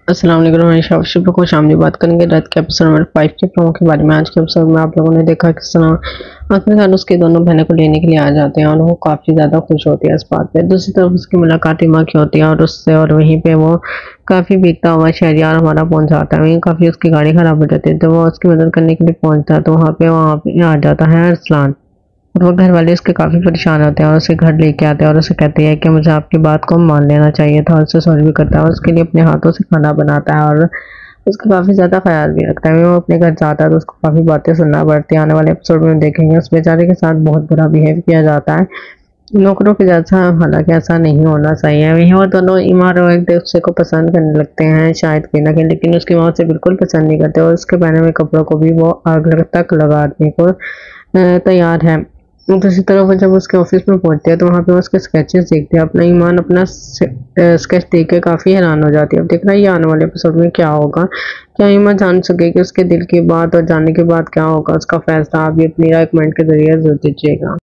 अस्सलाम वालेकुम। मैं शाबाश को शाम बात करेंगे रात के एपिसोड नंबर 5 के प्रोमो के बारे में। आज के एपिसोड में आप लोगों ने देखा किस तरह आखिर खान उसकी दोनों बहनों को लेने के लिए आ जाते हैं और वो काफ़ी ज़्यादा खुश होती है इस बात पे। दूसरी तरफ उसकी मुलाकात इमा की होती है और उससे, और वहीं पे वो काफ़ी बीतता हुआ शहरियार हमारा पहुंच जाता है। वहीं काफ़ी उसकी गाड़ी खराब हो जाती है तो वो उसकी मदद करने के लिए पहुंचता है तो वहाँ पे आ जाता है अरसलान। और वो घर वाले उसके काफ़ी परेशान होते हैं और उसे घर लेके आते हैं और उसे कहते हैं कि मुझे आपकी बात को मान लेना चाहिए था, और उससे सॉरी भी करता है और उसके लिए अपने हाथों से खाना बनाता है और उसका काफ़ी ज़्यादा ख्याल भी रखता है। वो अपने घर जाता है तो उसको काफ़ी बातें सुनना पड़ती है। आने वाले एपिसोड में देखेंगे उस बेचारे के साथ बहुत बुरा बिहेव किया जाता है नौकरों के जैसा, हालांकि ऐसा नहीं होना चाहिए। वहीं वो दोनों ईमान और एक दूसरे को पसंद करने लगते हैं शायद कहीं ना कहीं, लेकिन उसकी माँ उसे बिल्कुल पसंद नहीं करते और उसके पहने हुए कपड़ों को भी वो आग तक लगाने को तैयार है। दूसरी तरफ वो जब उसके ऑफिस में पहुंचते हैं तो वहाँ पे वो उसके स्केचेस देखते हैं। अपना ईमान अपना स्केच देख के काफ़ी हैरान हो जाती है। अब देखना ये आने वाले एपिसोड में क्या होगा, क्या ईमान जान सकेगी उसके दिल की बात, और जानने के बाद क्या होगा उसका फैसला। आप भी अपनी राय कमेंट के जरिए जरूर दीजिएगा।